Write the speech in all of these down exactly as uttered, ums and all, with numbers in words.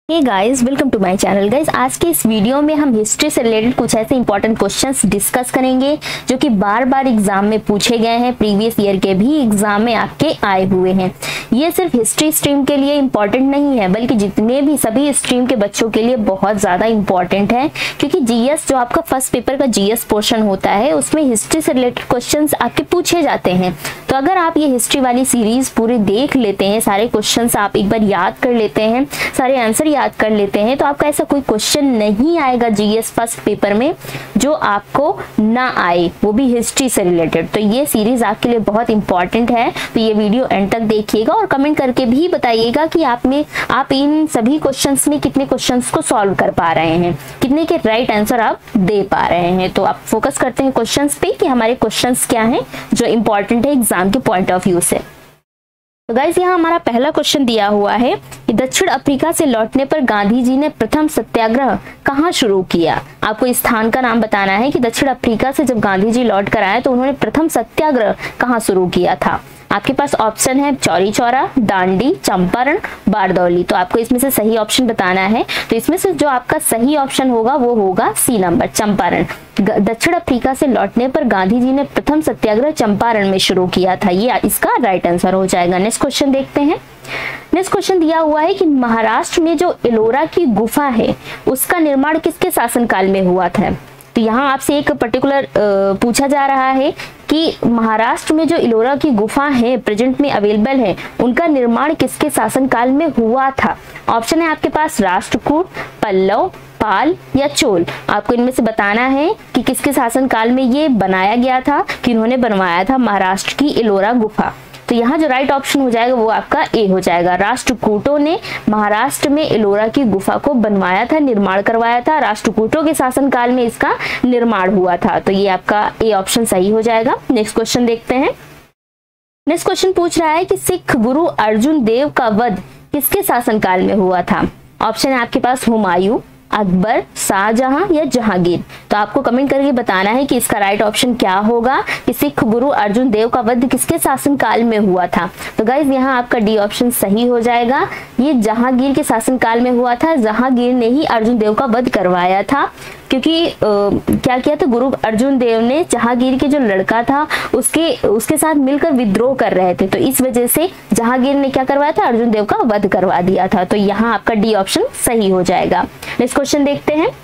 Hey guys, welcome to my channel. Guys, आज के इस वीडियो में हम हिस्ट्री से रिलेटेड कुछ ऐसे इंपॉर्टेंट क्वेश्चंस डिस्कस करेंगे जो कि बार बार एग्जाम में पूछे गए हैं, प्रीवियस ईयर के भी एग्जाम में आपके आए हुए हैं। ये सिर्फ हिस्ट्री स्ट्रीम के लिए इंपॉर्टेंट नहीं है, बल्कि जितने भी सभी स्ट्रीम के बच्चों के लिए बहुत ज़्यादा इंपॉर्टेंट है, क्योंकि जीएस जो आपका फर्स्ट पेपर का जीएस पोर्शन होता है उसमें हिस्ट्री से रिलेटेड क्वेश्चन आपके पूछे जाते हैं। तो अगर आप ये हिस्ट्री वाली सीरीज पूरी देख लेते हैं, सारे क्वेश्चन आप एक बार याद कर लेते हैं, सारे आंसर याद कर लेते हैं, तो आपका ऐसा कोई क्वेश्चन नहीं आएगा जीएस फर्स्ट पेपर में जो आपको ना आए, वो भी हिस्ट्री से रिलेटेड। तो ये सीरीज आपके लिए बहुत इंपॉर्टेंट है, तो ये वीडियो एंड तक देखिएगा और कमेंट करके भी बताइएगा कि आप में आप इन सभी क्वेश्चंस में कितने क्वेश्चंस को सॉल्व कर पा रहे हैं, कितने के राइट आंसर आप दे पा रहे हैं। तो आप फोकस करते हैं क्वेश्चंस पे कि हमारे क्वेश्चंस क्या हैं जो इंपॉर्टेंट है एग्जाम के पॉइंट ऑफ व्यू से। तो गाइस, यहाँ हमारा पहला क्वेश्चन दिया हुआ है कि दक्षिण अफ्रीका से लौटने पर गांधी जी ने प्रथम सत्याग्रह कहाँ शुरू किया। आपको स्थान का नाम बताना है कि दक्षिण अफ्रीका से जब गांधी जी लौट कर आए तो उन्होंने प्रथम सत्याग्रह कहाँ शुरू किया था। आपके पास ऑप्शन है चौरी चौरा, दांडी, चंपारण, बारदौली। तो आपको इसमें से सही ऑप्शन बताना है। तो इसमें से जो आपका सही ऑप्शन होगा वो होगा सी नंबर, चंपारण। दक्षिण अफ्रीका से लौटने पर गांधी जी ने प्रथम सत्याग्रह चंपारण में शुरू किया था, ये इसका राइट आंसर हो जाएगा। नेक्स्ट क्वेश्चन देखते हैं। नेक्स्ट क्वेश्चन दिया हुआ है कि महाराष्ट्र में जो एलोरा की गुफा है उसका निर्माण किसके शासनकाल में हुआ था। तो यहाँ आपसे एक पर्टिकुलर पूछा जा रहा है कि महाराष्ट्र में जो एलोरा की गुफा है प्रेजेंट में अवेलेबल है, उनका निर्माण किसके शासनकाल में हुआ था। ऑप्शन है आपके पास राष्ट्रकूट, पल्लव, पाल या चोल। आपको इनमें से बताना है कि किसके शासनकाल में ये बनाया गया था, किन्होंने बनवाया था महाराष्ट्र की एलोरा गुफा। तो यहाँ जो राइट ऑप्शन हो जाएगा वो आपका ए हो जाएगा। राष्ट्रकूटों ने महाराष्ट्र में एलोरा की गुफा को बनवाया था, निर्माण करवाया था। राष्ट्रकूटों के शासनकाल में इसका निर्माण हुआ था, तो ये आपका ए ऑप्शन सही हो जाएगा। नेक्स्ट क्वेश्चन देखते हैं। नेक्स्ट क्वेश्चन पूछ रहा है कि सिख गुरु अर्जुन देव का वध किसके शासनकाल में हुआ था। ऑप्शन है आपके पास हुमायूं, अकबर, शाहजहां या जहांगीर। तो आपको कमेंट करके बताना है कि इसका राइट ऑप्शन क्या होगा कि सिख गुरु अर्जुन देव का वध किसके शासनकाल में हुआ था। तो गाइज यहाँ आपका डी ऑप्शन सही हो जाएगा। ये जहांगीर के शासनकाल में हुआ था। जहांगीर ने ही अर्जुन देव का वध करवाया था, क्योंकि आ, क्या किया था, गुरु अर्जुन देव ने जहांगीर के जो लड़का था उसके उसके साथ मिलकर विद्रोह कर रहे थे, तो इस वजह से जहांगीर ने क्या करवाया था, अर्जुन देव का वध करवा दिया था। तो यहाँ आपका डी ऑप्शन सही हो जाएगा। नेक्स्ट क्वेश्चन देखते हैं।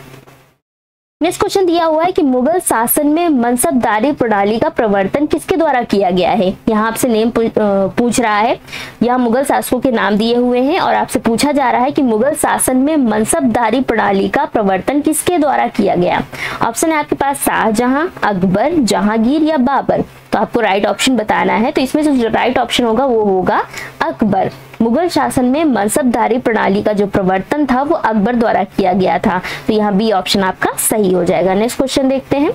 नेक्स्ट क्वेश्चन दिया हुआ है कि मुगल शासन में मनसबदारी प्रणाली का प्रवर्तन किसके द्वारा किया गया है। यहाँ आपसे नेम पूछ रहा है, यहाँ मुगल शासकों के नाम दिए हुए हैं और आपसे पूछा जा रहा है कि मुगल शासन में मनसबदारी प्रणाली का प्रवर्तन किसके द्वारा किया गया। ऑप्शन है आपके पास शाहजहां, अकबर, जहांगीर या बाबर। तो आपको राइट ऑप्शन बताना है। तो इसमें से जो राइट ऑप्शन होगा वो होगा अकबर। मुगल शासन में मनसबदारी प्रणाली का जो प्रवर्तन था वो अकबर द्वारा किया गया था। तो यहाँ बी ऑप्शन आपका सही हो जाएगा। नेक्स्ट क्वेश्चन देखते हैं।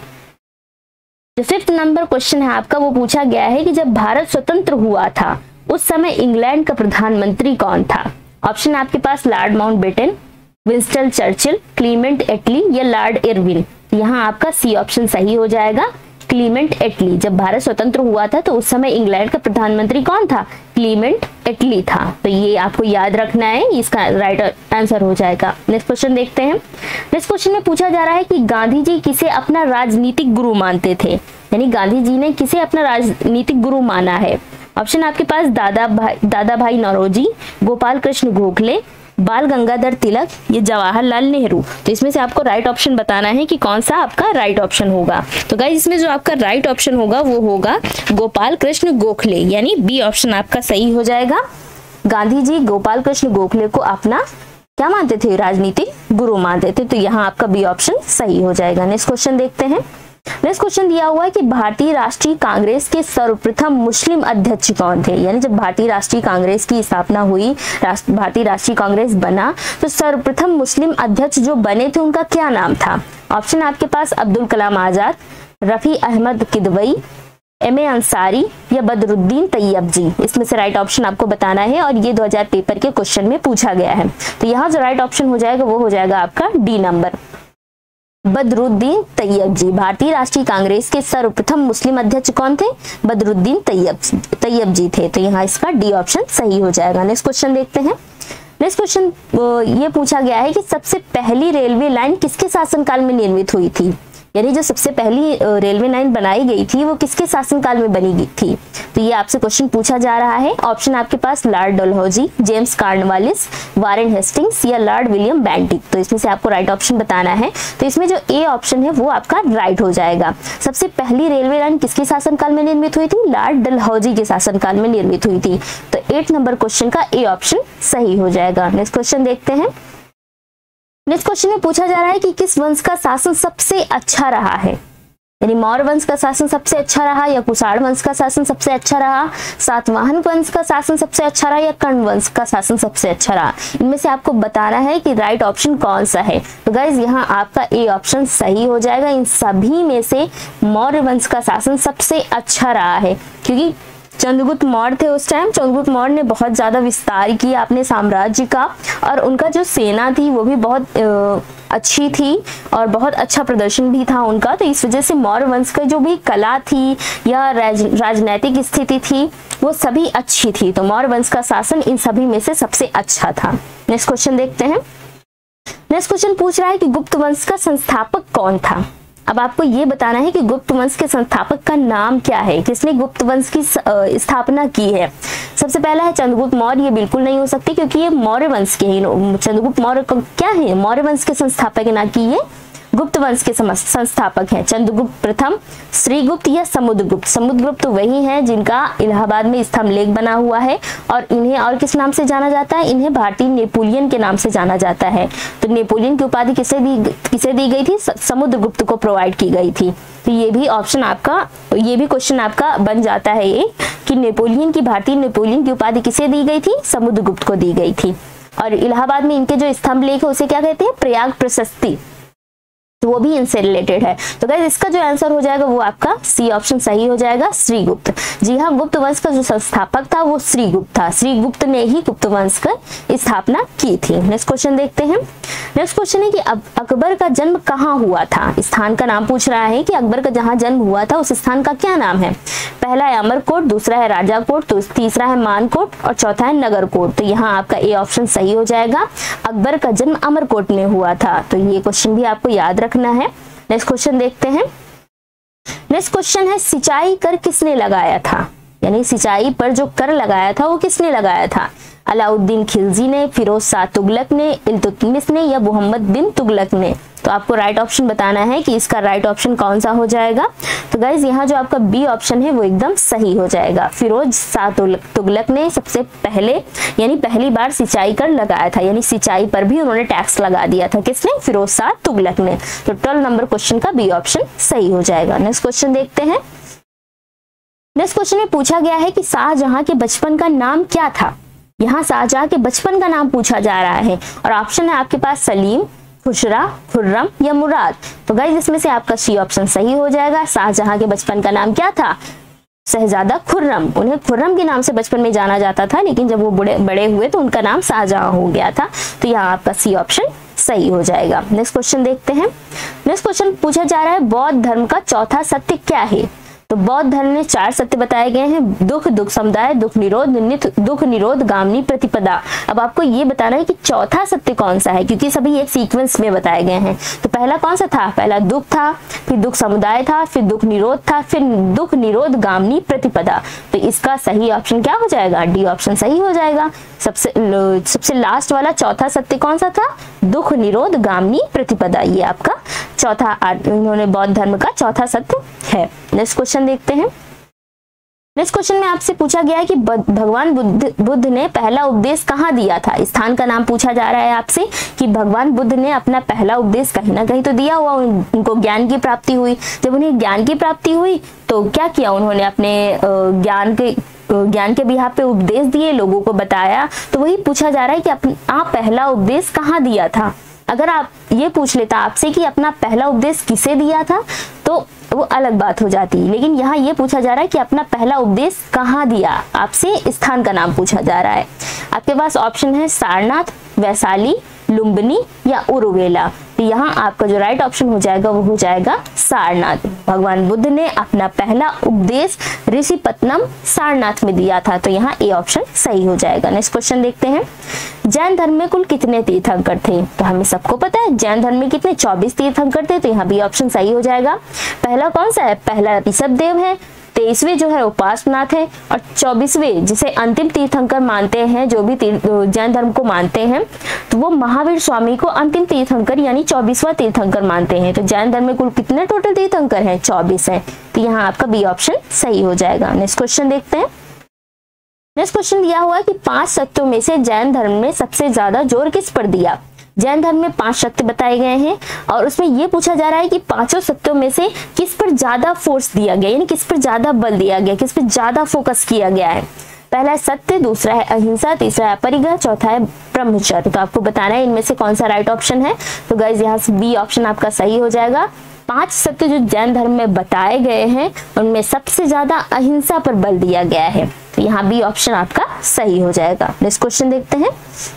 जो फिफ्थ नंबर क्वेश्चन है आपका, वो पूछा गया है कि जब भारत स्वतंत्र हुआ था उस समय इंग्लैंड का प्रधानमंत्री कौन था। ऑप्शन आपके पास lord Mountbatten, Winston Churchill, Clement Attlee या लॉर्ड इरविन। यहाँ आपका सी ऑप्शन सही हो जाएगा, क्लीमेंट एटली। जब भारत स्वतंत्र हुआ था तो उस समय इंग्लैंड का प्रधानमंत्री कौन था, क्लीमेंट एटली था। तो ये आपको याद रखना है, इसका राइट आंसर हो जाएगा। नेक्स्ट क्वेश्चन देखते हैं। नेक्स्ट क्वेश्चन में पूछा जा रहा है कि गांधी जी किसे अपना राजनीतिक गुरु मानते थे, यानी गांधी जी ने किसे अपना राजनीतिक गुरु माना है। ऑप्शन आपके पास दादा भाई दादा भाई नौरोजी, गोपाल कृष्ण गोखले, बाल गंगाधर तिलक, ये जवाहरलाल नेहरू। तो इसमें से आपको राइट ऑप्शन बताना है कि कौन सा आपका राइट ऑप्शन होगा। तो गाइस, इसमें जो आपका राइट ऑप्शन होगा वो होगा गोपाल कृष्ण गोखले, यानी बी ऑप्शन आपका सही हो जाएगा। गांधी जी गोपाल कृष्ण गोखले को अपना क्या मानते थे, राजनीतिक गुरु मानते थे। तो यहाँ आपका बी ऑप्शन सही हो जाएगा। नेक्स्ट क्वेश्चन देखते हैं। नेक्स्ट क्वेश्चन दिया हुआ है कि भारतीय राष्ट्रीय कांग्रेस के सर्वप्रथम मुस्लिम अध्यक्ष कौन थे। यानी जब भारतीय राष्ट्रीय कांग्रेस की स्थापना हुई, राष्ट्र, भारतीय राष्ट्रीय कांग्रेस बना, तो सर्वप्रथम मुस्लिम अध्यक्ष जो बने थे उनका क्या नाम था। ऑप्शन आपके पास अब्दुल कलाम आजाद, रफी अहमद किदवई, एम ए अंसारी या बदरुद्दीन तैयब जी। इसमें से राइट ऑप्शन आपको बताना है और ये दो हज़ार पेपर के क्वेश्चन में पूछा गया है। तो यहाँ जो राइट ऑप्शन हो जाएगा वो हो जाएगा आपका डी नंबर, बदरुद्दीन तैयब जी। भारतीय राष्ट्रीय कांग्रेस के सर्वप्रथम मुस्लिम अध्यक्ष कौन थे, बदरुद्दीन तैयब तैयब जी थे। तो यहाँ इसका डी ऑप्शन सही हो जाएगा। नेक्स्ट क्वेश्चन देखते हैं। नेक्स्ट क्वेश्चन ये पूछा गया है कि सबसे पहली रेलवे लाइन किसके शासनकाल में निर्मित हुई थी, यानी जो सबसे पहली रेलवे लाइन बनाई गई थी वो किसके शासनकाल में बनी गई थी। तो ये आपसे क्वेश्चन पूछा जा रहा है। ऑप्शन आपके पास lord Dalhousie, James Cornwallis, Warren Hastings या लॉर्ड विलियम बेंटिक। तो इसमें से आपको राइट ऑप्शन बताना है। तो इसमें जो ए ऑप्शन है वो आपका राइट हो जाएगा। सबसे पहली रेलवे लाइन किसके शासनकाल में निर्मित हुई थी, लॉर्ड डलहौजी के शासनकाल में निर्मित हुई थी। तो एट नंबर क्वेश्चन का ए ऑप्शन सही हो जाएगा। नेक्स्ट क्वेश्चन देखते हैं। नेक्स्ट क्वेश्चन में पूछा जा रहा है कि किस वंश का शासन सबसे अच्छा रहा है, यानी मौर्य वंश का शासन सबसे अच्छा रहा या कुषाण वंश का शासन सबसे अच्छा रहा, सातवाहन वंश का शासन सबसे अच्छा रहा या कर्ण वंश का शासन सबसे अच्छा रहा। इनमें से आपको बताना है कि राइट ऑप्शन कौन सा है। तो गाइज यहाँ आपका ए ऑप्शन सही हो जाएगा। इन सभी में से मौर्य वंश का शासन सबसे अच्छा रहा है, क्योंकि चंद्रगुप्त मौर्य थे उस टाइम। चंद्रगुप्त मौर्य ने बहुत ज्यादा विस्तार किया अपने साम्राज्य का, और उनका जो सेना थी वो भी बहुत अच्छी थी और बहुत अच्छा प्रदर्शन भी था उनका। तो इस वजह से मौर्य वंश का जो भी कला थी या राज, राजनैतिक स्थिति थी वो सभी अच्छी थी। तो मौर्य वंश का शासन इन सभी में से सबसे अच्छा था। नेक्स्ट क्वेश्चन देखते हैं। नेक्स्ट क्वेश्चन पूछ रहा है कि गुप्त वंश का संस्थापक कौन था। अब आपको ये बताना है कि गुप्त वंश के संस्थापक का नाम क्या है, किसने गुप्त वंश की स्थापना की है। सबसे पहला है चंद्रगुप्त मौर्य। ये बिल्कुल नहीं हो सकती क्योंकि ये मौर्य वंश के ही, चंद्रगुप्त मौर्य क्या है, मौर्य वंश के संस्थापक ना कि ये गुप्त वंश के संस्थापक हैं। चंद्रगुप्त प्रथम, श्रीगुप्त या समुद्रगुप्त। समुद्रगुप्त तो वही हैं जिनका इलाहाबाद में स्तंभ लेख बना हुआ है, और इन्हें और किस नाम से जाना जाता है, इन्हें भारतीय नेपोलियन के नाम से जाना जाता है। तो नेपोलियन की उपाधि किसे दी किसे दी गई थी, समुद्रगुप्त को प्रोवाइड की गई थी। तो ये भी ऑप्शन आपका, ये भी क्वेश्चन आपका बन जाता है ये कि नेपोलियन की, भारतीय नेपोलियन की उपाधि किसे दी गई थी, समुद्रगुप्त को दी गई थी। और इलाहाबाद में इनके जो स्तंभ लेख है उसे क्या कहते हैं, प्रयाग प्रशस्ति, तो वो भी इनसे रिलेटेड है। तो गाइस इसका जो आंसर हो जाएगा वो आपका सी ऑप्शन सही हो जाएगा, श्रीगुप्त। जी हाँ, गुप्त वंश का जो संस्थापक था वो श्रीगुप्त था। श्रीगुप्त ने ही गुप्त वंश की स्थापना की थी। नेक्स्ट क्वेश्चन देखते हैं। नेक्स्ट क्वेश्चन है कि अकबर का जन्म कहाँ हुआ था। स्थान का नाम पूछ रहा है कि अकबर का जहाँ जन्म हुआ था उस स्थान का क्या नाम है। पहला है अमरकोट, दूसरा है राजाकोट, तो तीसरा है मानकोट और चौथा है नगरकोट। तो यहाँ आपका ए ऑप्शन सही हो जाएगा। अकबर का जन्म अमरकोट में हुआ था। तो ये क्वेश्चन भी आपको याद रखना है। नेक्स्ट क्वेश्चन देखते हैं। नेक्स्ट क्वेश्चन है सिंचाई कर किसने लगाया था, यानी सिंचाई पर जो कर लगाया था वो किसने लगाया था। अलाउद्दीन खिलजी ने, फिरोज शाह तुगलक ने, इल्तुतमिश ने या मोहम्मद बिन तुगलक ने। तो आपको राइट ऑप्शन बताना है कि इसका राइट ऑप्शन कौन सा हो जाएगा। तो गाइज यहाँ जो आपका बी ऑप्शन है वो एकदम सही हो जाएगा। फिरोज शाह तुगलक ने सबसे पहले यानी पहली बार सिंचाई कर लगाया था, यानी सिंचाई पर भी उन्होंने टैक्स लगा दिया था। किसने, फिरोज शाह तुगलक ने। तो ट्वेल्व नंबर क्वेश्चन का बी ऑप्शन सही हो जाएगा। नेक्स्ट क्वेश्चन देखते हैं। नेक्स्ट क्वेश्चन में पूछा गया है कि शाहजहां के बचपन का नाम क्या था। यहाँ शाहजहां के बचपन का नाम पूछा जा रहा है और ऑप्शन है आपके पास सलीम, खुशरा, खुर्रम या मुराद। तो गाइस इसमें से आपका सी ऑप्शन सही हो जाएगा। शाहजहां के बचपन का नाम क्या था, शहजादा खुर्रम। उन्हें खुर्रम के नाम से बचपन में जाना जाता था, लेकिन जब वो बड़े बड़े हुए तो उनका नाम शाहजहां हो गया था। तो यहाँ आपका सी ऑप्शन सही हो जाएगा। नेक्स्ट क्वेश्चन देखते हैं। नेक्स्ट क्वेश्चन पूछा जा रहा है बौद्ध धर्म का चौथा सत्य क्या है। तो बौद्ध धर्म में चार सत्य बताए गए हैं, दुख, दुख समुदाय, दुख निरोध, नित्य दुख निरोध, गामिनी प्रतिपदा। अब आपको ये बताना है कि चौथा सत्य कौन सा है, क्योंकि सभी एक सीक्वेंस में बताए गए हैं। तो पहला कौन सा था, पहला दुख था, फिर दुख समुदाय था, फिर दुख निरोध था, फिर दुख निरोध गामिनी प्रतिपदा। तो इसका सही ऑप्शन क्या हो जाएगा, डी ऑप्शन सही हो जाएगा। सबसे सबसे लास्ट वाला चौथा सत्य कौन सा था, दुख निरोध गामिनी प्रतिपदा। ये आपका चौथा इन्होंने बौद्ध धर्म का चौथा सत्य है। नेक्स्ट क्वेश्चन देखते हैं। नेक्स्ट क्वेश्चन में आपसे पूछा गया है कि भगवान बुद्ध बुद्ध ने पहला उपदेश कहाँ दिया था। स्थान का नाम पूछा जा रहा है आपसे कि भगवान बुद्ध ने अपना पहला उपदेश कहीं ना कहीं तो दिया हुआ, उनको ज्ञान की प्राप्ति हुई। जब उन्हें ज्ञान की प्राप्ति हुई तो क्या किया उन्होंने, अपने ज्ञान के ज्ञान के बिहाफ पे उपदेश दिए, लोगों को बताया। तो वही पूछा जा रहा है कि आप पहला उपदेश कहाँ दिया था। अगर आप ये पूछ लेता आपसे कि अपना पहला उपदेश किसे दिया था तो वो अलग बात हो जाती, लेकिन यहाँ ये पूछा जा रहा है कि अपना पहला उपदेश कहाँ दिया, आपसे स्थान का नाम पूछा जा रहा है। आपके पास ऑप्शन है सारनाथ, वैशाली, लुम्बिनी या उरुवेला। तो यहाँ आपका जो राइट ऑप्शन हो जाएगा वो हो जाएगा सारनाथ। भगवान बुद्ध ने अपना पहला उपदेश ऋषिपत्तनम सारनाथ में दिया था, तो यहाँ ए ऑप्शन सही हो जाएगा। नेक्स्ट क्वेश्चन देखते हैं, जैन धर्म में कुल कितने तीर्थंकर थे? तो हमें सबको पता है जैन धर्म में कितने चौबीस तीर्थंकर थे, तो यहाँ बी ऑप्शन सही हो जाएगा। पहला कौन सा है? पहला ऋषभदेव है, तेईसवें जो है उपासनाथ है, और चौबीसवें जिसे अंतिम तीर्थंकर मानते हैं, जो भी जैन धर्म को मानते हैं, तो वो महावीर स्वामी को अंतिम तीर्थंकर यानी चौबीसवां तीर्थंकर मानते हैं। तो जैन धर्म में कुल कितने टोटल तीर्थंकर हैं? चौबीस हैं, तो यहाँ आपका बी ऑप्शन सही हो जाएगा। नेक्स्ट क्वेश्चन देखते हैं। नेक्स्ट क्वेश्चन दिया हुआ है कि पांच सत्यों में से जैन धर्म में सबसे ज्यादा जोर किस पर दिया? जैन धर्म में पांच सत्य बताए गए हैं और उसमें यह पूछा जा रहा है कि पांचों सत्यों में से किस पर ज्यादा फोर्स दिया गया, यानी किस पर ज्यादा बल दिया गया, किस पर ज्यादा फोकस किया गया है। पहला है सत्य, दूसरा है अहिंसा, तीसरा है अपरिग्रह, चौथा है ब्रह्मचर्य। तो आपको बताना है इनमें से कौन सा राइट ऑप्शन है। तो गाइस यहाँ से बी ऑप्शन आपका सही हो जाएगा। पांच सत्य जो जैन धर्म में बताए गए हैं उनमें सबसे ज्यादा अहिंसा पर बल दिया गया है, तो यहाँ बी ऑप्शन आपका सही हो जाएगा। नेक्स्ट क्वेश्चन देखते हैं।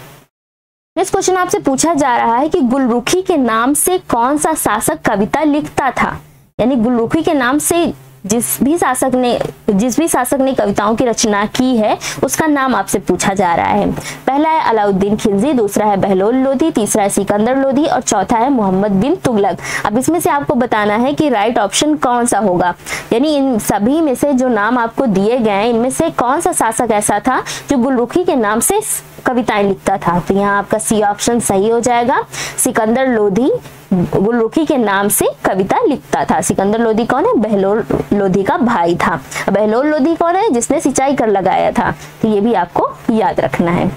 नेक्स्ट क्वेश्चन आपसे पूछा जा रहा है कि गुलरुखी के नाम से कौन सा शासक कविता लिखता था? यानी गुलरुखी के नाम से जिस भी शासक ने जिस भी शासक ने कविताओं की रचना की है उसका नाम आपसे पूछा जा रहा है। पहला है अलाउद्दीन खिलजी, दूसरा है बहलोल लोधी, तीसरा है सिकंदर लोधी और चौथा है मोहम्मद बिन तुगलक। अब इसमें से आपको बताना है कि राइट ऑप्शन कौन सा होगा, यानी इन सभी में से जो नाम आपको दिए गए हैं इनमें से कौन सा शासक ऐसा था जो गुलरुखी के नाम से कविताएं लिखता था। तो यहाँ आपका सी ऑप्शन सही हो जाएगा। सिकंदर लोधी गुलरुखी के नाम से कविता लिखता था। सिकंदर लोधी कौन है? बहलोल लोधी का भाई था। बहलोल लोधी कौन है? जिसने सिंचाई कर लगाया था। तो ये भी आपको याद रखना है।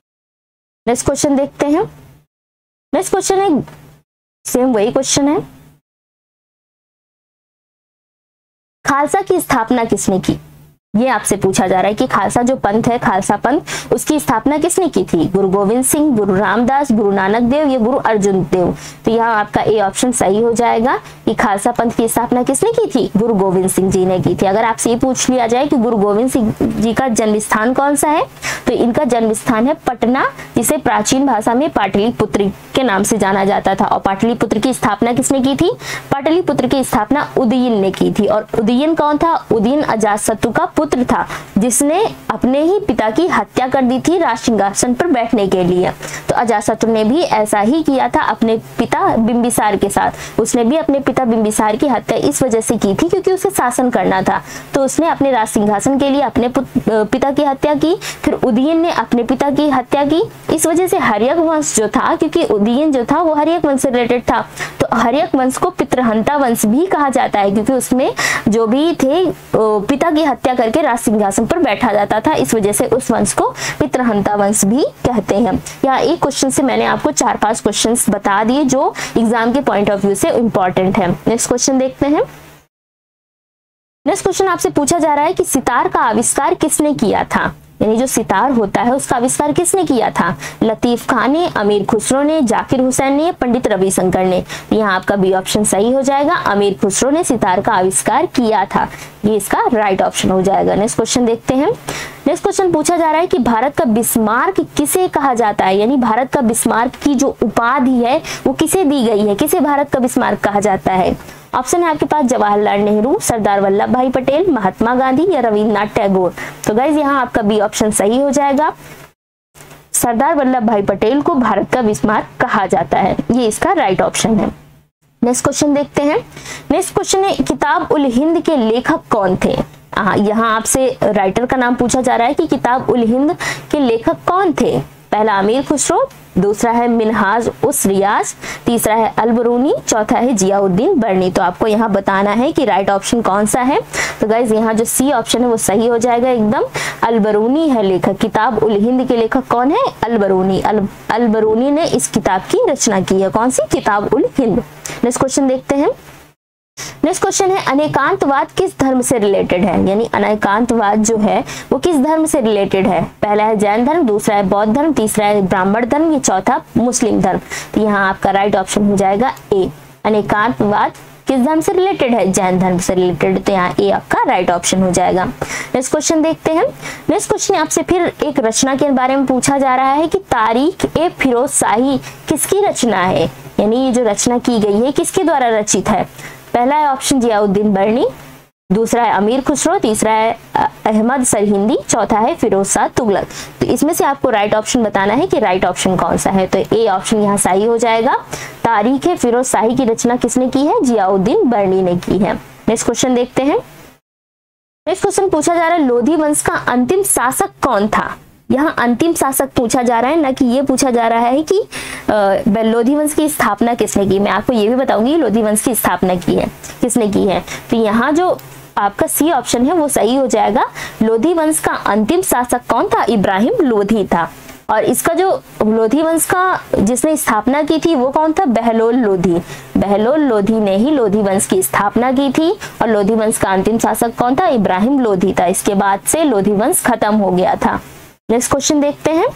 नेक्स्ट क्वेश्चन देखते हैं। नेक्स्ट क्वेश्चन है सेम वही क्वेश्चन है, खालसा की स्थापना किसने की? ये आपसे पूछा जा रहा है कि खालसा जो पंथ है, खालसा पंथ, उसकी स्थापना किसने की थी? गुरु गोविंद सिंह, गुरु रामदास, गुरु नानक देव या गुरु अर्जुन देव। तो यहाँ आपका ए ऑप्शन सही हो जाएगा कि खालसा पंथ की स्थापना किसने की थी? गुरु गोविंद सिंह जी ने की थी। अगर आपसे ये पूछ लिया जाए कि गुरु गोविंद सिंह जी का जन्म स्थान कौन सा है, तो इनका जन्म स्थान है पटना, जिसे प्राचीन भाषा में पाटलिपुत्र के नाम से जाना जाता था। और पाटलिपुत्र की स्थापना किसने की थी? पाटलिपुत्र की स्थापना उदयन ने की थी। और उदयन कौन था? उदयन अजातशत्रु का पुत्र था, जिसने अपने ही पिता की हत्या कर दी थी राज सिंहासन पर बैठने के लिए। तो अजातशत्रु ने भी ऐसा ही किया था अपने पिता बिंबिसार के साथ। उसने भी अपने पिता बिंबिसार की हत्या इस वजह से की थी क्योंकि उसे शासन करना था। तो उसने अपने राज सिंहासन के लिए अपने पिता की हत्या की। फिर उदयन ने अपने पिता की हत्या की। इस वजह से हर्यक वंश जो था, क्योंकि उदयन जो था वो हर्यक वंश से रिलेटेड था, तो हर्यक वंश को पितृहंता वंश भी कहा जाता है, क्योंकि उसमें जो भी थे पिता की हत्या करके राज सिंहासन पर बैठा जाता था। इस वजह से उस वंश को पितृहंता वंश भी कहते हैं। यहाँ एक क्वेश्चन से मैंने आपको चार पांच क्वेश्चंस बता दिए जो एग्जाम के पॉइंट ऑफ व्यू से इंपॉर्टेंट है। नेक्स्ट क्वेश्चन देखते हैं। नेक्स्ट क्वेश्चन आपसे पूछा जा रहा है कि सितार का आविष्कार किसने किया था? यानी जो सितार होता है उसका आविष्कार किसने किया था? लतीफ खान ने, अमीर खुसरो ने, जाकिर हुसैन ने, पंडित रविशंकर ने। यहाँ आपका बी ऑप्शन सही हो जाएगा। अमीर खुसरो ने सितार का आविष्कार किया था, ये इसका राइट ऑप्शन हो जाएगा। नेक्स्ट क्वेश्चन देखते हैं। नेक्स्ट क्वेश्चन पूछा जा रहा है कि भारत का बिस्मार्क किसे कहा जाता है? यानी भारत का बिस्मार्क की जो उपाधि है वो किसे दी गई है? किसे भारत का बिस्मार्क कहा जाता है? ऑप्शन है आपके पास जवाहरलाल नेहरू, सरदार वल्लभ भाई पटेल, महात्मा गांधी या रविन्द्रनाथ टैगोर। तो गाइज यहाँ आपका बी ऑप्शन सही हो जाएगा। सरदार वल्लभ भाई पटेल को भारत का बिस्मार्क कहा जाता है, ये इसका राइट ऑप्शन है। नेक्स्ट क्वेश्चन देखते हैं। नेक्स्ट क्वेश्चन है किताब उल हिंद के लेखक कौन थे? हाँ, यहाँ आपसे राइटर का नाम पूछा जा रहा है कि किताब उल हिंद के लेखक कौन थे? पहला अमीर खुसरो, दूसरा है मिनहाज उस रियाज, तीसरा है अलबरूनी, चौथा है जियाउद्दीन बर्नी। तो आपको यहाँ बताना है कि राइट ऑप्शन कौन सा है। तो गाइज यहाँ जो सी ऑप्शन है वो सही हो जाएगा एकदम। अलबरूनी है लेखक। किताब उल हिंद के लेखक कौन है? अलबरूनी। अल अलबरूनी ने इस किताब की रचना की है। कौन सी? किताब उल हिंद। नेक्स्ट क्वेश्चन देखते हैं। नेक्स्ट क्वेश्चन है अनेकांतवाद किस धर्म से रिलेटेड है? यानी अनेकांतवाद जो है वो किस धर्म से रिलेटेड है? पहला है जैन धर्म, दूसरा है बौद्ध धर्म, तीसरा है ब्राह्मण धर्म, ये चौथा मुस्लिम धर्म। तो यहाँ आपका राइट ऑप्शन हो जाएगा ए। अनेकांतवाद किस धर्म से रिलेटेड है, जैन धर्म से रिलेटेड, तो यहाँ ए आपका राइट ऑप्शन हो जाएगा। नेक्स्ट क्वेश्चन देखते हैं। नेक्स्ट क्वेश्चन आपसे फिर एक रचना के बारे में पूछा जा रहा है कि तारीख ए फिरोज शाही किसकी रचना है, यानी ये जो रचना की गई है किसके द्वारा रचित है। पहला है ऑप्शन जियाउद्दीन बर्नी, दूसरा है अमीर खुसरो, तीसरा है अहमद सरहिंदी, चौथा है फिरोज शाह तुगलक। तो इसमें से आपको राइट ऑप्शन बताना है कि राइट ऑप्शन कौन सा है, तो ए ऑप्शन यहाँ सही हो जाएगा। तारीख है फिरोज शाही की रचना किसने की है, जियाउद्दीन बर्नी ने की है। नेक्स्ट क्वेश्चन देखते हैं। नेक्स्ट क्वेश्चन पूछा जा रहा है लोधी वंश का अंतिम शासक कौन था। यहाँ अंतिम शासक पूछा जा रहा है, ना कि ये पूछा जा रहा है कि लोधी वंश की स्थापना किसने की। मैं आपको ये भी बताऊंगी लोधी वंश की स्थापना की है किसने की है। तो यहाँ जो आपका सी ऑप्शन है वो सही हो जाएगा। लोधी वंश का अंतिम शासक कौन था, इब्राहिम लोधी था। और इसका जो लोधी वंश का जिसने स्थापना की थी वो कौन था, बहलोल लोधी। बहलोल लोधी ने ही लोधी वंश की स्थापना की थी और लोधी वंश का अंतिम शासक कौन था, इब्राहिम लोधी था। इसके बाद से लोधी वंश खत्म हो गया था। नेक्स्ट क्वेश्चन देखते हैं।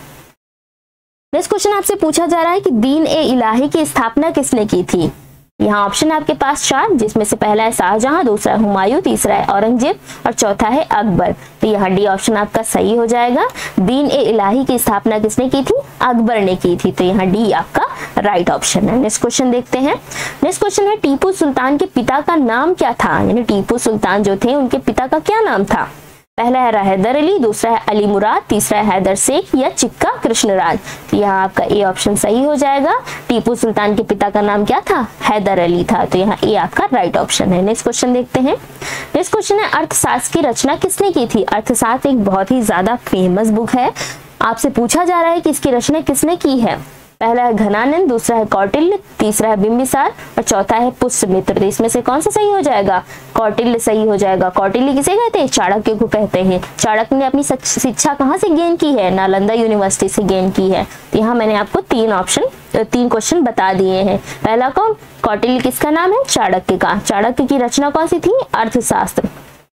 नेक्स्ट क्वेश्चन आपसे पूछा जा रहा है कि दीन ए इलाही की स्थापना किसने की थी। यहाँ ऑप्शन आपके पास चार, जिसमें से पहला है शाहजहां, दूसरा है हुमायूं, तीसरा है औरंगजेब और चौथा है अकबर। तो यहाँ डी ऑप्शन आपका सही हो जाएगा। दीन ए इलाही की स्थापना किसने की थी, अकबर ने की थी। तो यहाँ डी आपका राइट ऑप्शन है। नेक्स्ट क्वेश्चन देखते हैं। नेक्स्ट क्वेश्चन है टीपू सुल्तान के पिता का नाम क्या था, यानी टीपू सुल्तान जो थे उनके पिता का क्या नाम था। पहला है हैदर अली, दूसरा है अली मुराद, तीसरा है हैदर शेख या चिक्का कृष्णराज। तो यहाँ आपका ए ऑप्शन सही हो जाएगा। टीपू सुल्तान के पिता का नाम क्या था, हैदर अली था। तो यहाँ ए आपका राइट ऑप्शन है। नेक्स्ट क्वेश्चन देखते हैं। नेक्स्ट क्वेश्चन है अर्थशास्त्र की रचना किसने की थी। अर्थशास्त्र एक बहुत ही ज्यादा फेमस बुक है। आपसे पूछा जा रहा है कि इसकी रचना किसने की है। पहला है घनानंद, दूसरा है कौटिल्य, तीसरा है बिंबिसार और चौथा है पुष्यमित्र। तो इसमें से कौन सा सही हो जाएगा, कौटिल्य सही हो जाएगा। कौटिल्य किसे कहते हैं, चाणक्य को कहते हैं। चाणक्य ने अपनी शिक्षा कहाँ से गेन की है, नालंदा यूनिवर्सिटी से गेन की है। तो यहाँ मैंने आपको तीन ऑप्शन तीन क्वेश्चन बता दिए हैं। पहला कौन, कौटिल्य किसका नाम है, चाणक्य का। चाणक्य की रचना कौन सी थी, अर्थशास्त्र।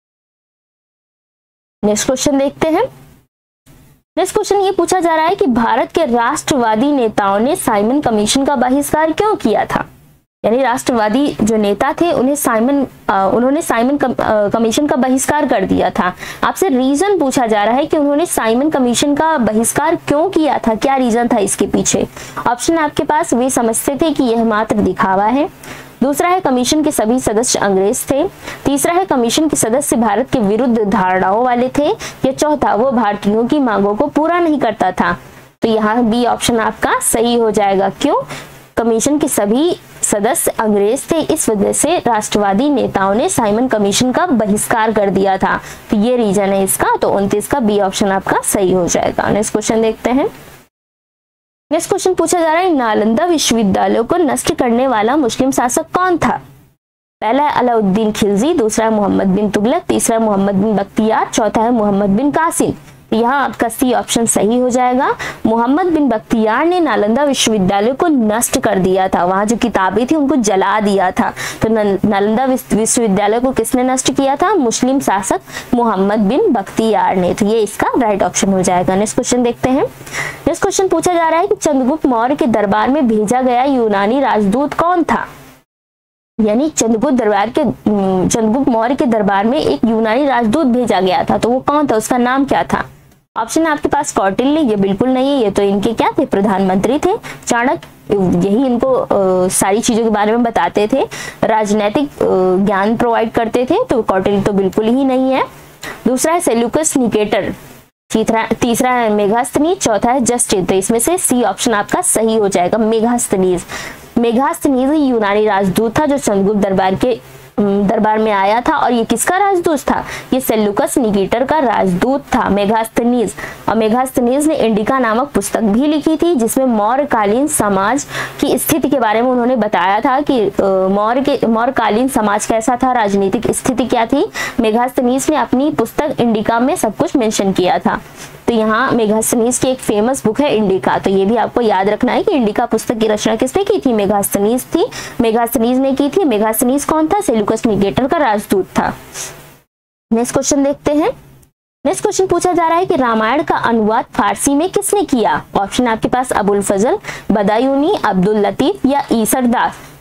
नेक्स्ट क्वेश्चन देखते हैं। नेक्स्ट क्वेश्चन ये पूछा जा रहा है कि भारत के राष्ट्रवादी नेताओं ने साइमन कमीशन का बहिष्कार क्यों किया था। यानी राष्ट्रवादी जो नेता थे उन्हें साइमन आ, उन्होंने साइमन कम, आ, कमीशन का बहिष्कार कर दिया था। आपसे रीजन पूछा जा रहा है कि उन्होंने साइमन कमीशन का बहिष्कार क्यों किया था, क्या रीजन था इसके पीछे। ऑप्शन आपके पास, वे समझते थे कि यह मात्र दिखावा है। दूसरा है कमीशन के सभी सदस्य अंग्रेज थे। तीसरा है कमीशन के सदस्य भारत के विरुद्ध धारणाओं वाले थे। या चौथा, वो भारतीयों की मांगों को पूरा नहीं करता था। तो यहाँ बी ऑप्शन आपका सही हो जाएगा। क्यों, कमीशन के सभी सदस्य अंग्रेज थे, इस वजह से राष्ट्रवादी नेताओं ने साइमन कमीशन का बहिष्कार कर दिया था। तो ये रीजन है इसका। तो उनतीस का बी ऑप्शन आपका सही हो जाएगा। नेक्स्ट क्वेश्चन देखते हैं। नेक्स्ट क्वेश्चन पूछा जा रहा है नालंदा विश्वविद्यालय को नष्ट करने वाला मुस्लिम शासक कौन था। पहला है अलाउद्दीन खिलजी, दूसरा है मोहम्मद बिन तुगलक, तीसरा मोहम्मद बिन बख्तियार, चौथा है मोहम्मद बिन कासिम। यहाँ आपका सी ऑप्शन सही हो जाएगा। मोहम्मद बिन बख्तियार ने नालंदा विश्वविद्यालय को नष्ट कर दिया था, वहां जो किताबें थी उनको जला दिया था। तो नालंदा विश्वविद्यालय को किसने नष्ट किया था, मुस्लिम शासक मोहम्मद बिन बख्तियार ने। तो ये इसका राइट ऑप्शन हो जाएगा। नेक्स्ट क्वेश्चन देखते हैं। नेक्स्ट क्वेश्चन पूछा जा रहा है कि चंद्रगुप्त मौर्य के दरबार में भेजा गया यूनानी राजदूत कौन था। यानी चंद्रगुप्त दरबार के चंद्रगुप्त मौर्य के दरबार में एक यूनानी राजदूत भेजा गया था, तो वो कौन था, उसका नाम क्या था। ऑप्शन आपके पास कौटिल्य, ये बिल्कुल नहीं है, ये तो इनके क्या थे, प्रधानमंत्री थे। चाणक्य यही इनको आ, सारी चीजों के बारे में बताते थे, राजनीतिक ज्ञान प्रोवाइड करते थे। तो कौटिल्य तो बिल्कुल ही नहीं है। दूसरा है सेल्यूकस निकेटर, तीसरा तीसरा है मेगास्थनीज, चौथा है जस्टिन। तो इसमें से सी ऑप्शन आपका सही हो जाएगा, मेगास्थनीज। मेगास्थनीज यूनानी राजदूत था जो चंद्रगुप्त दरबार के दरबार में आया था। और ये किसका राजदूत था, ये सेल्यूकस निकेटर का राजदूत था, मेगास्थनीज। और मेगास्थनीज ने इंडिका नामक पुस्तक भी लिखी थी, जिसमें मौर्यकालीन समाज की स्थिति के बारे में उन्होंने बताया था कि मौर्य के मौर्यकालीन समाज कैसा था, राजनीतिक स्थिति क्या थी। मेगास्थनीज ने अपनी पुस्तक इंडिका में सब कुछ मेंशन किया था। तो यहाँ मेगास्थनीज की एक फेमस बुक है इंडिका। तो ये भी आपको याद रखना है कि इंडिका पुस्तक की रचना किसने की थी, मेगास्थनीज थी मेगास्थनीज ने की थी। मेगास्थनीज कौन था, सेल्यूकस निकेटर का राजदूत था। नेक्स्ट क्वेश्चन देखते हैं। नेक्स्ट क्वेश्चन पूछा जा रहा है कि रामायण का अनुवाद फारसी में किसने किया। ऑप्शन आपके पास अबुल फजल, बदायूनी, अब्दुल लतीफ या ईसर दास।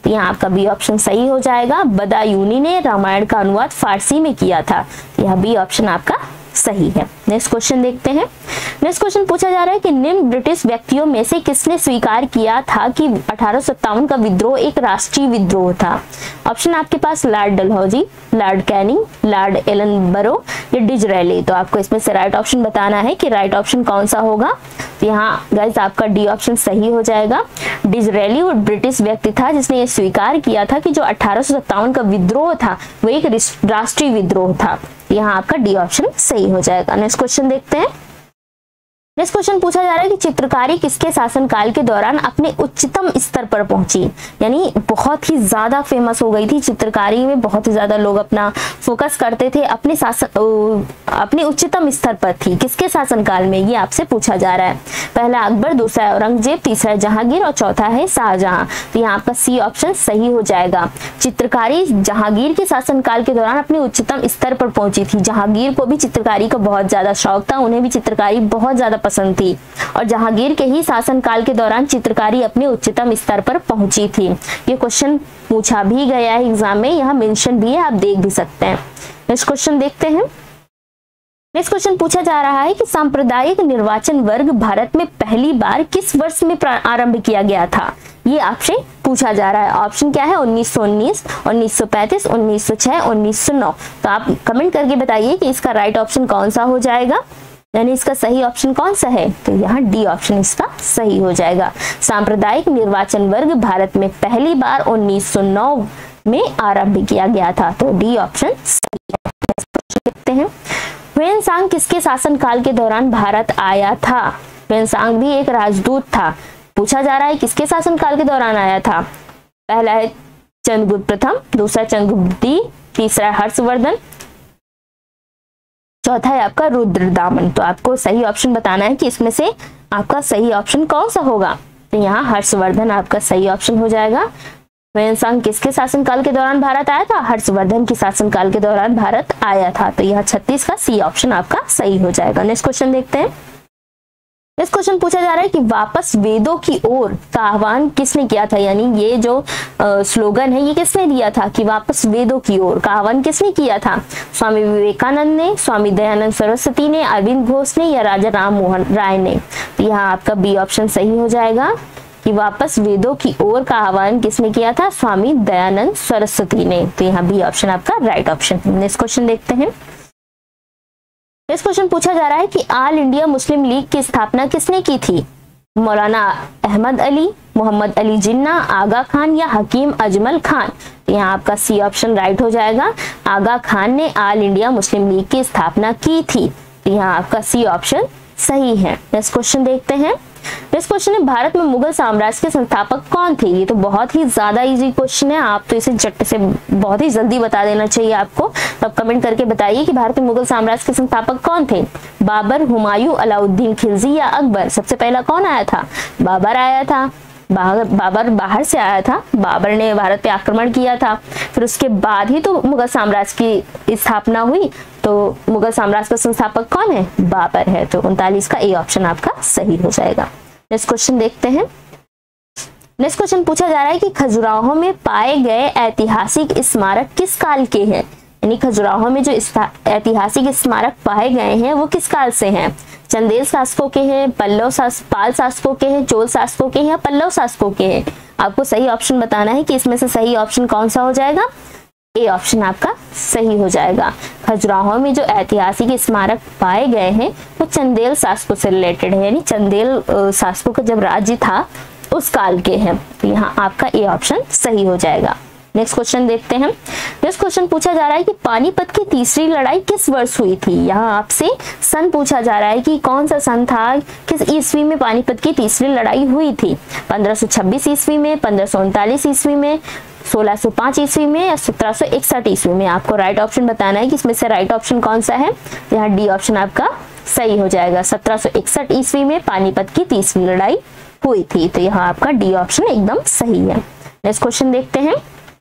तो यहाँ आपका बी ऑप्शन सही हो जाएगा। बदायूनी ने रामायण का अनुवाद फारसी में किया था, यह बी ऑप्शन आपका सही है। नेक्स्ट क्वेश्चन देखते हैं। नेक्स्ट क्वेश्चन पूछा जा रहा है कि निम्न ब्रिटिश व्यक्तियों में से किसने स्वीकार किया था कि अठारह सौ सत्तावन का विद्रोह एक राष्ट्रीय विद्रोह था। ऑप्शन आपके पास lord Dalhousie, lord Canning, lord Ellenborough या डिजरेली। तो आपको इसमें से राइट ऑप्शन बताना है कि राइट ऑप्शन कौन सा होगा। तो यहाँ गाइस आपका डी ऑप्शन सही हो जाएगा। डिजरेली वो ब्रिटिश व्यक्ति था जिसने ये स्वीकार किया था कि जो अठारह सौ सत्तावन का विद्रोह था वो एक राष्ट्रीय विद्रोह था। यहाँ आपका डी ऑप्शन सही हो जाएगा। नेक्स्ट क्वेश्चन देखते हैं। नेक्स्ट क्वेश्चन पूछा जा रहा है कि चित्रकारी किसके शासनकाल के दौरान अपने उच्चतम स्तर पर पहुंची, यानी बहुत ही ज्यादा फेमस हो गई थी चित्रकारी में, बहुत ही ज्यादा लोग अपना फोकस करते थे, अपने शासन अपने उच्चतम स्तर पर थी। किसके शासनकाल में, ये आपसे पूछा जा रहा है। पहला अकबर, दूसरा औरंगजेब, तीसरा जहांगीर और चौथा है शाहजहां। तो यहाँ आपका सी ऑप्शन सही हो जाएगा। चित्रकारी जहांगीर के शासनकाल के दौरान अपने उच्चतम स्तर पर पहुंची थी। जहांगीर को भी चित्रकारी का बहुत ज्यादा शौक था, उन्हें भी चित्रकारी बहुत ज्यादा पसंद थी और जहांगीर के ही शासनकाल के दौरान चित्रकारी अपने उच्चतम स्तर पर पहुंची थी। ये क्वेश्चन पूछा भी गया है एग्जाम में, यहाँ मेंशन भी है, आप देख भी सकते हैं। नेक्स्ट क्वेश्चन देखते हैं। नेक्स्ट क्वेश्चन पूछा जा रहा है कि सांप्रदायिक निर्वाचन वर्ग भारत में पहली बार किस वर्ष में आरंभ किया गया था, ये आपसे पूछा जा रहा है। ऑप्शन क्या है, उन्नीस सौ उन्नीस, उन्नीस सौ पैंतीस, उन्नीस सौ छह, उन्नीस सौ नौ। तो आप कमेंट करके बताइए कि इसका राइट ऑप्शन कौन सा हो जाएगा, यानी इसका सही ऑप्शन कौन सा है। तो यहाँ डी ऑप्शन इसका सही हो जाएगा। सांप्रदायिक निर्वाचन वर्ग भारत में पहली बार उन्नीस सौ नौ में आरंभ किया गया था, तो डी ऑप्शन सही है। देखते हैं, ह्वेनसांग किसके शासनकाल के दौरान भारत आया था। ह्वेनसांग भी एक राजदूत था। पूछा जा रहा है किसके शासनकाल के दौरान आया था। पहला है चंद्रगुप्त प्रथम, दूसरा चंद्रगुप्त द्वितीय, तीसरा हर्षवर्धन, चौथा है आपका रुद्रदामन। तो आपको सही ऑप्शन बताना है कि इसमें से आपका सही ऑप्शन कौन सा होगा। तो यहाँ हर्षवर्धन आपका सही ऑप्शन हो जाएगा। ह्वेनसांग किसके शासनकाल के दौरान भारत आया था, हर्षवर्धन के शासनकाल के दौरान भारत आया था। तो यह छत्तीस का सी ऑप्शन आपका सही हो जाएगा। नेक्स्ट क्वेश्चन देखते हैं। नेक्स्ट क्वेश्चन पूछा जा रहा है कि वापस वेदों की ओर का आह्वान किसने किया था, यानी ये जो स्लोगन है ये किसने दिया था कि वापस वेदों की ओर का आह्वान किसने किया था। स्वामी विवेकानंद ने, स्वामी दयानंद सरस्वती ने, अरविंद घोष ने या राजा राम मोहन राय ने। तो यहाँ आपका बी ऑप्शन सही हो जाएगा कि वापस वेदों की ओर का आह्वान किसने किया था, स्वामी दयानंद सरस्वती ने। तो यहाँ बी ऑप्शन आपका राइट ऑप्शन है। नेक्स्ट क्वेश्चन देखते हैं। नेक्स्ट क्वेश्चन पूछा जा रहा है कि ऑल इंडिया मुस्लिम लीग की स्थापना किसने की थी। मौलाना अहमद अली, मोहम्मद अली जिन्ना, आगा खान या हकीम अजमल खान। यहाँ आपका सी ऑप्शन राइट हो जाएगा। आगा खान ने ऑल इंडिया मुस्लिम लीग की स्थापना की थी। यहाँ आपका सी ऑप्शन सही है। नेक्स्ट क्वेश्चन देखते हैं। नेक्स्ट क्वेश्चन है, भारत में मुगल साम्राज्य के संस्थापक कौन थे। ये तो बहुत ही ज्यादा इजी क्वेश्चन है, आप तो इसे झट से बहुत ही जल्दी बता देना चाहिए आपको। तो आप कमेंट करके बताइए कि भारत में मुगल साम्राज्य के संस्थापक कौन थे। बाबर, हुमायूं, अलाउद्दीन खिलजी या अकबर। सबसे पहला कौन आया था, बाबर आया था। बाबर बाहर से आया था, बाबर ने भारत पे आक्रमण किया था, फिर उसके बाद ही तो मुगल साम्राज्य की स्थापना हुई। तो मुगल साम्राज्य का संस्थापक कौन है, बाबर है। तो उनतालीस का ए ऑप्शन आपका सही हो जाएगा। नेक्स्ट क्वेश्चन देखते हैं। नेक्स्ट क्वेश्चन पूछा जा रहा है कि खजुराहो में पाए गए ऐतिहासिक स्मारक किस काल के हैं, यानी खजुराहो में जो ऐतिहासिक स्मारक पाए गए हैं वो किस काल से हैं। चंदेल शासकों के हैं, पल्लव शास पाल शासकों के हैं, चोल शासकों के हैं या पल्लव शासकों के हैं। आपको सही ऑप्शन बताना है कि इसमें से सही ऑप्शन कौन सा हो जाएगा। ए ऑप्शन आपका सही हो जाएगा। खजुराहो में जो ऐतिहासिक स्मारक पाए गए हैं वो चंदेल शासकों से रिलेटेड है, यानी चंदेल शासकों का जब राज्य था उस काल के हैं। तो यहाँ आपका ए ऑप्शन सही हो जाएगा। नेक्स्ट क्वेश्चन देखते हैं। नेक्स्ट क्वेश्चन पूछा जा रहा है कि पानीपत की तीसरी लड़ाई किस वर्ष हुई थी। यहाँ आपसे सन पूछा जा रहा है कि कौन सा सन था, किस ईस्वी में पानीपत की तीसरी लड़ाई हुई थी। पंद्रह सौ छब्बीस ईस्वी में, पंद्रह सौ उनतालीस ईस्वी में, सोलह सौ पाँच ईस्वी में या सत्रह सौ इकसठ ईस्वी में। आपको राइट ऑप्शन बताना है कि इसमें से राइट ऑप्शन कौन सा है। यहाँ डी ऑप्शन आपका सही हो जाएगा। सत्रह सौ इकसठ ईस्वी में पानीपत की तीसरी लड़ाई हुई थी। तो यहाँ आपका डी ऑप्शन एकदम सही है। नेक्स्ट क्वेश्चन देखते हैं।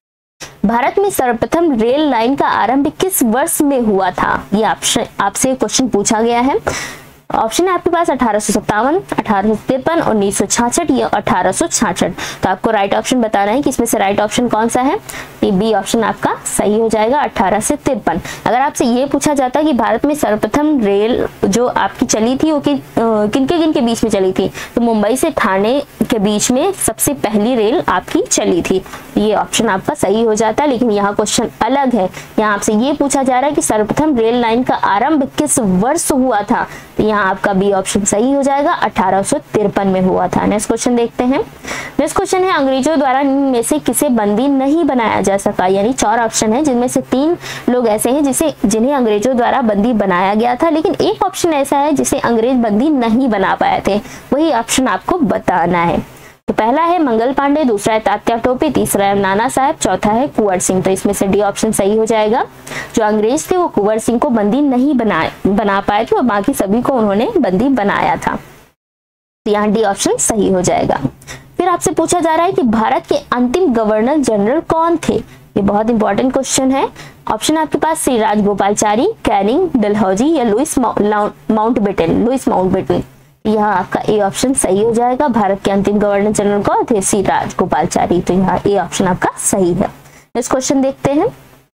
भारत में सर्वप्रथम रेल लाइन का आरंभ किस वर्ष में हुआ था। ये आपसे आपसे क्वेश्चन पूछा गया है। ऑप्शन है आपके पास अठारह सौ सत्तावन, अठारह सौ तिरपन, उन्नीस सौ छियासठ या अठारह सौ छियासठ। तो आपको राइट ऑप्शन बताना है कि इसमें से राइट ऑप्शन कौन सा है। ये बी ऑप्शन आपका सही हो जाएगा, अठारह से तिरपन। अगर आपसे ये पूछा जाता कि भारत में सर्वप्रथम रेल जो आपकी चली थी वो कि किनके किन के बीच में चली थी, तो मुंबई से ठाणे के बीच में सबसे पहली रेल आपकी चली थी। ये ऑप्शन आपका सही हो जाता है, लेकिन यहाँ क्वेश्चन अलग है। यहाँ आपसे ये पूछा जा रहा है कि सर्वप्रथम रेल लाइन का आरंभ किस वर्ष हुआ था, तो यहाँ आपका बी ऑप्शन सही हो जाएगा, अठारह सौ तिरपन में हुआ था। नेक्स्ट क्वेश्चन देखते हैं। नेक्स्ट क्वेश्चन है अंग्रेजों द्वारा इनमें से किसे बंदी नहीं बनाया जा सका। यानी चार ऑप्शन है जिनमें से तीन लोग ऐसे हैं जिसे जिन्हें अंग्रेजों द्वारा बंदी बनाया गया था, लेकिन एक ऑप्शन ऐसा है जिसे अंग्रेज बंदी नहीं बना पाए थे। वही ऑप्शन आपको बताना है। तो पहला है मंगल पांडे, दूसरा है तात्या टोपे, तीसरा है नाना साहब, चौथा है कुंवर सिंह। तो इसमें से डी ऑप्शन सही हो जाएगा। जो अंग्रेज थे वो कुंवर सिंह को बंदी नहीं बनाए बना पाए थे और बाकी सभी को उन्होंने बंदी बनाया था। तो यहाँ डी ऑप्शन सही हो जाएगा। फिर आपसे पूछा जा रहा है कि भारत के अंतिम गवर्नर जनरल कौन थे। ये बहुत इंपॉर्टेंट क्वेश्चन है। ऑप्शन आपके पास श्री राजगोपालचारी, कैनिंग, डलहौजी या लुइस माउंटबेटन। लुइस माउंटबेटन, यहाँ आपका ए ऑप्शन सही हो जाएगा। भारत के अंतिम गवर्नर जनरल कौन थे? श्री राजगोपालचारी। तो यहाँ ए ऑप्शन आपका सही है। नेक्स्ट क्वेश्चन देखते हैं।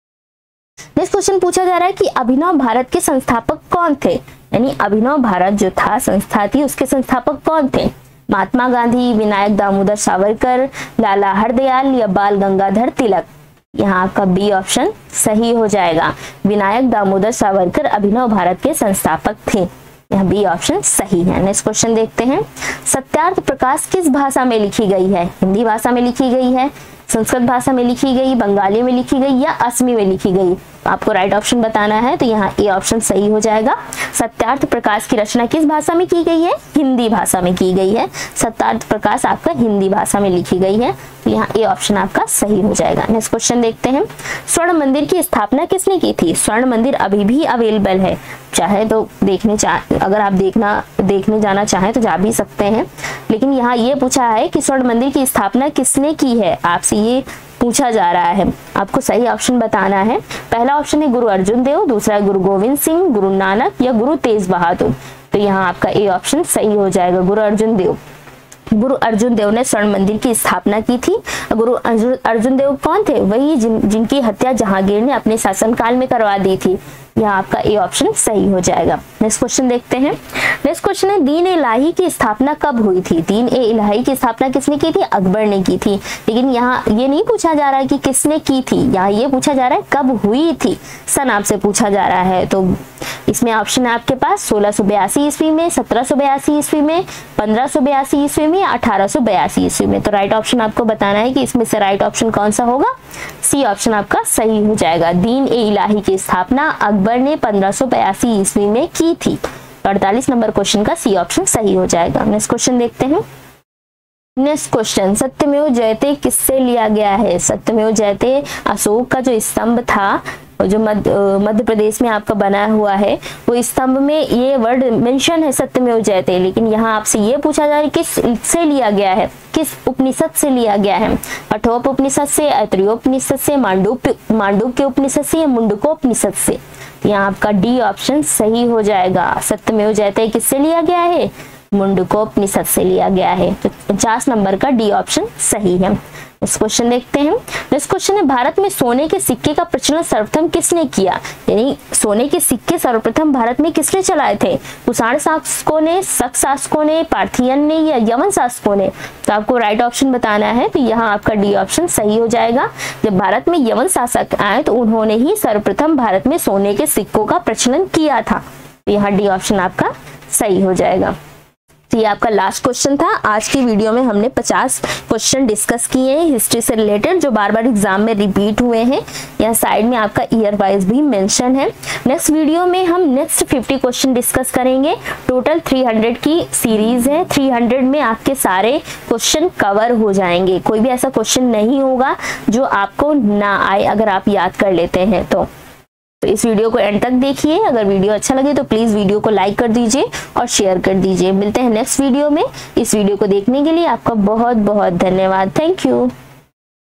नेक्स्ट क्वेश्चन पूछा जा रहा है कि अभिनव भारत के संस्थापक कौन थे। यानी अभिनव भारत जो था संस्था थी उसके संस्थापक कौन थे? महात्मा गांधी, विनायक दामोदर सावरकर, लाला हरदयाल या बाल गंगाधर तिलक। यहाँ आपका बी ऑप्शन सही हो जाएगा। विनायक दामोदर सावरकर अभिनव भारत के संस्थापक थे। यहाँ बी ऑप्शन सही है। नेक्स्ट क्वेश्चन देखते हैं। सत्यार्थ प्रकाश किस भाषा में लिखी गई है? हिंदी भाषा में लिखी गई है, संस्कृत भाषा में लिखी गई, बंगाली में लिखी गई या असमी में लिखी गई। आपको राइट ऑप्शन बताना है, तो यहाँ ए ऑप्शन सही हो जाएगा। सत्यार्थ प्रकाश की रचना किस भाषा में की गई है? हिंदी भाषा में की गई है। सत्यार्थ प्रकाश आपका हिंदी भाषा में लिखी गई है, तो यहाँ ए ऑप्शन आपका सही हो जाएगा। नेक्स्ट क्वेश्चन देखते हैं। स्वर्ण मंदिर की स्थापना किसने की थी? स्वर्ण मंदिर अभी भी अवेलेबल है, चाहे तो देखने चाह अगर आप देखना देखने जाना चाहें तो जा भी सकते हैं, लेकिन यहाँ ये पूछा है कि स्वर्ण मंदिर की स्थापना किसने की है, आपसे ये पूछा जा रहा है। आपको सही ऑप्शन बताना है। पहला ऑप्शन है गुरु अर्जुन देव, दूसरा है गुरु गोविंद सिंह, गुरु नानक या गुरु तेज बहादुर। तो यहाँ आपका ए ऑप्शन सही हो जाएगा, गुरु अर्जुन देव। गुरु अर्जुन देव ने स्वर्ण मंदिर की स्थापना की थी। गुरु अर्जुन देव कौन थे? वही जिन, जिनकी हत्या जहांगीर ने अपने शासनकाल में करवा दी थी। यहाँ आपका ए ऑप्शन सही हो जाएगा। नेक्स्ट क्वेश्चन देखते हैं। नेक्स्ट क्वेश्चन है दीन ए इलाही की स्थापना कब हुई थी? दीन ए इलाही की स्थापना किसने की थी? अकबर ने की थी। लेकिन यहाँ ये नहीं पूछा जा रहा है कि किसने की थी, यहाँ ये पूछा जा रहा है कब हुई थी, सन आपसे पूछा जा रहा है। तो इसमें ऑप्शन है आपके पास सोलह सौ बयासी ईस्वी में, सत्रह सौ बयासी ईस्वी में, पंद्रह सौ बयासी ईस्वी में या अठारह सौ बयासी ईस्वी में। तो राइट ऑप्शन आपको बताना है कि इसमें से राइट ऑप्शन कौन सा होगा। सी ऑप्शन आपका सही हो जाएगा। दीन ए इलाही की स्थापना अकबर ने पंद्रह सौ बयासी ईस्वी में की थी। अड़तालीस नंबर क्वेश्चन का सी ऑप्शन सही हो जाएगा। नेक्स्ट क्वेश्चन देखते हैं। नेक्स्ट क्वेश्चन, सत्यमेव जयते किससे लिया गया है? सत्यमेव जयते अशोक का जो स्तंभ था जो मध्य मध्य प्रदेश में आपका बना हुआ है, वो स्तंभ में ये वर्ड मेंशन है सत्यमेव जयते, लेकिन यहाँ आपसे ये पूछा जा रहा है किस से लिया गया है, किस उपनिषद से लिया गया है? कठोप उपनिषद से, ऐतरेयोपनिषद से, मांडुक्य मांडुक्य उपनिषद से या मुंडकोपनिषद से। यहाँ आपका डी ऑप्शन सही हो जाएगा। सत्यमेव जयते किससे लिया गया है? मुंडकोपनिषद से लिया गया है। तो पचास नंबर का डी ऑप्शन सही है। इस क्वेश्चन देखते हैं। नेक्स्ट क्वेश्चन है भारत में सोने के सिक्के का प्रचलन सर्वप्रथम किसने किया? यानी सोने के सिक्के सर्वप्रथम भारत में किसने चलाए थे? कुषाण शासकों ने, शक शासकों ने, पार्थियन ने या यवन शासकों ने? तो आपको राइट ऑप्शन बताना है, तो यहाँ आपका डी ऑप्शन सही हो जाएगा। जब भारत में यवन शासक आए तो उन्होंने ही सर्वप्रथम भारत में सोने के सिक्कों का प्रचलन किया था। तो यहाँ डी ऑप्शन आपका सही हो जाएगा। तो ये आपका लास्ट क्वेश्चन था। आज की वीडियो में हमने पचास क्वेश्चन डिस्कस किए हैं हिस्ट्री से रिलेटेड, जो बार बार एग्जाम में रिपीट हुए हैं। यहाँ साइड में आपका ईयर वाइज भी मेंशन है। नेक्स्ट वीडियो में हम नेक्स्ट पचास क्वेश्चन डिस्कस करेंगे। टोटल तीन सौ की सीरीज है, तीन सौ में आपके सारे क्वेश्चन कवर हो जाएंगे। कोई भी ऐसा क्वेश्चन नहीं होगा जो आपको ना आए अगर आप याद कर लेते हैं तो। तो इस वीडियो को एंड तक देखिए। अगर वीडियो अच्छा लगे तो प्लीज वीडियो को लाइक कर दीजिए और शेयर कर दीजिए। मिलते हैं नेक्स्ट वीडियो में। इस वीडियो को देखने के लिए आपका बहुत बहुत धन्यवाद। Thank you.